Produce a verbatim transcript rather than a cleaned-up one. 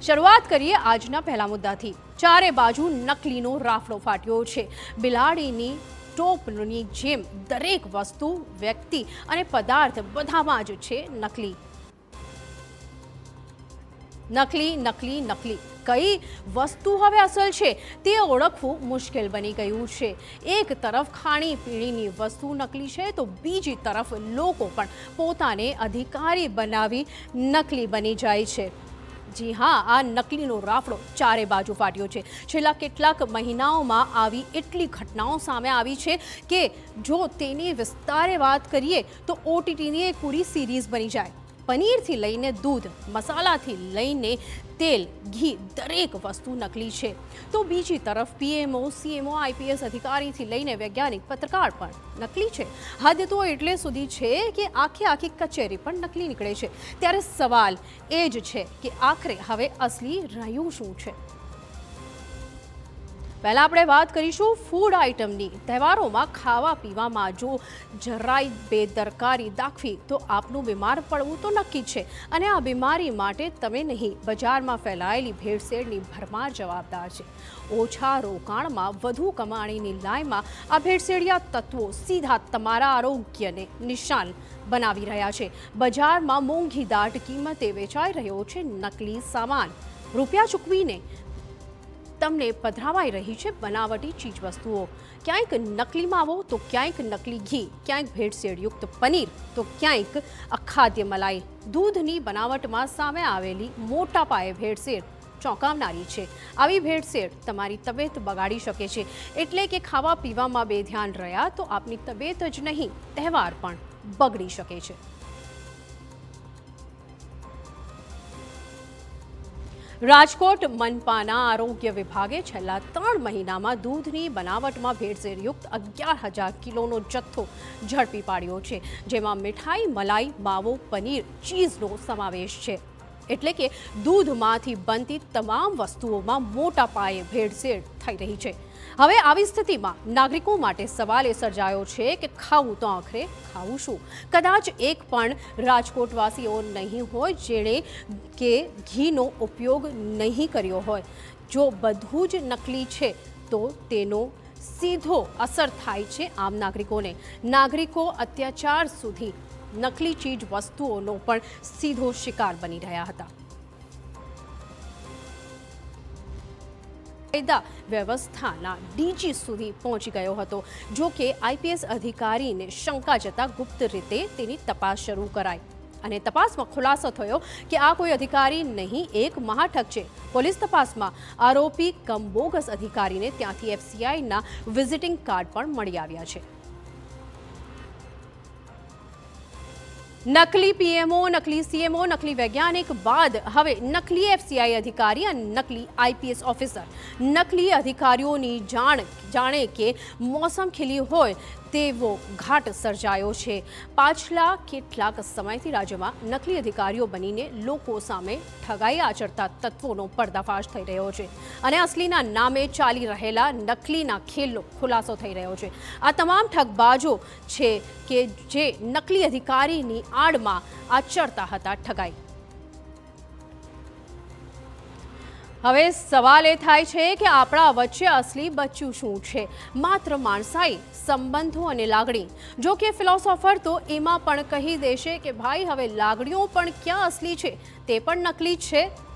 શરૂઆત કરીએ આજના પહેલા મુદ્દાથી। ચારે બાજુ નકલીનો રાફડો ફાટ્યો છે। બિલાડીની ટોપની જેમ દરેક વસ્તુ, વ્યક્તિ અને પદાર્થ બધામાં જ છે નકલી। નકલી નકલી નકલી કઈ વસ્તુ હવે અસલ છે તે ઓળખવું મુશ્કેલ બની ગયું છે। એક તરફ ખાણીપીણીની વસ્તુ નકલી છે તો બીજી તરફ લોકો પણ પોતાને અધિકારી બનાવી નકલી બની જાય છે। જી હા, આ નકલીનો રાફડો ચારે બાજુ ફાટ્યો છે। છેલ્લા કેટલાક મહિનાઓમાં આવી એટલી ઘટનાઓ સામે આવી છે કે જો તેની વિસ્તારે વાત કરીએ તો ઓટીટીની એક પૂરી સિરીઝ બની જાય। પનીરથી લઈને દૂધ, મસાલાથી લઈને તેલ, ઘી દરેક વસ્તુ નકલી છે તો બીજી તરફ પીએમઓ, સીએમઓ, આઈપીએસ અધિકારીથી લઈને વૈજ્ઞાનિક, પત્રકાર પણ નકલી છે। હદ તો એટલે સુધી છે કે આખી આખી કચેરી પણ નકલી નીકળે છે। ત્યારે સવાલ એ જ છે કે આખરે હવે અસલી રહ્યું શું છે? પહેલા આપણે વાત કરીશું ફૂડ આઇટમની। તહેવારોમાં ખાવા પીવામાં જો જરાય બેદરકારી દાખવી તો આપનું બીમાર પડવું તો નક્કી છે અને આ બીમારી માટે તમે નહીં, બજારમાં ફેલાયેલી ભેળસેળની ભરમાર જવાબદાર છે। ઓછા રોકાણમાં વધુ કમાણીની લાઈમાં આ ભેળસેળિયા તત્વો સીધા તમારા આરોગ્યને નિશાન બનાવી રહ્યા છે। બજારમાં મોંઘી દાટ કિંમતે વેચાઈ રહ્યો છે નકલી સામાન। રૂપિયા ચૂકવીને તમને પધરાવાઈ રહી છે બનાવટી ચીજવસ્તુઓ। ક્યાંક નકલી માવો તો ક્યાંક નકલી ઘી, ક્યાંક ભેળસેળયુક્ત પનીર તો ક્યાંક અખાદ્ય મલાઈ। દૂધની બનાવટમાં સામે આવેલી મોટા પાયે ભેળસેળ ચોંકાવનારી છે। આવી ભેળસેળ તમારી તબિયત બગાડી શકે છે, એટલે કે ખાવા પીવામાં બેધ્યાન રહ્યા તો આપની તબિયત જ નહીં, તહેવાર પણ બગડી શકે છે। રાજકોટ મનપાના આરોગ્ય વિભાગે છેલ્લા ત્રણ મહિનામાં દૂધની બનાવટમાં ભેળસેળયુક્ત અગિયાર હજાર કિલોનો જથ્થો ઝડપી પાડ્યો છે, જેમાં મીઠાઈ, મલાઈ, માવો, પનીર, ચીઝનો સમાવેશ છે। એટલે કે દૂધમાંથી બનતી તમામ વસ્તુઓમાં મોટા પાયે ભેળસેળ થઈ રહી છે। હવે આવી સ્થિતિમાં નાગરિકો માટે સવાલ એ સર્જાયો છે કે ખાવું તો આખરે ખાવું શું? કદાચ એક પણ રાજકોટવાસીઓ નહીં હોય જેણે કે ઘીનો ઉપયોગ નહીં કર્યો હોય। જો બધું જ નકલી છે તો તેનો સીધો અસર થાય છે આમ નાગરિકોને। નાગરિકો અત્યાચાર સુધી નકલી ચીજ વસ્તુઓનો પણ સીધો શિકાર બની રહ્યા હતા। કાયદા વ્યવસ્થાના ડીજી સુધી પહોંચી ગયો હતો। જો કે આઈપીએસ અધિકારીને શંકા જતા ગુપ્ત રીતે તેની તપાસ શરૂ કરાઈ અને તપાસમાં ખુલાસો થયો કે આ કોઈ અધિકારી નહીં, એક મહાઠગ છે। પોલીસ તપાસમાં આરોપી કમ બોગસ અધિકારીને ત્યાંથી એફસીઆઈના વિઝિટિંગ કાર્ડ પણ મળી આવ્યા છે। નકલી પીએમઓ, નકલી સીએમઓ, નકલી વૈજ્ઞાનિક બાદ હવે નકલી એફસીઆઈ અધિકારી અને નકલી આઈપીએસ ઓફિસર। નકલી અધિકારીઓની જાણ જાણે કે મોસમ ખીલી હોય તેવો ઘાટ સર્જાયો છે। પાછલા કેટલાક સમયથી રાજ્યમાં નકલી અધિકારીઓ બનીને લોકો સામે ઠગાઈ આચરતા તત્વોનો પર્દાફાશ થઈ રહ્યો છે અને અસલીના નામે ચાલી રહેલા નકલીના ખેલનો ખુલાસો થઈ રહ્યો છે। આ તમામ ઠગબાજો છે કે જે નકલી અધિકારીની આડમાં આચરતા હતા ઠગાઈ। હવે સવાલ એ થાય છે કે આપણા વચ્ચે અસલી બચ્ચું શું છે? માત્ર માણસાઈ, સંબંધો અને લાગણી? જો કે ફિલોસોફર તો એમાં પણ કહી દેશે કે ભાઈ હવે લાગણીઓ પણ ક્યાં અસલી છે, તે પણ નકલી જ છે।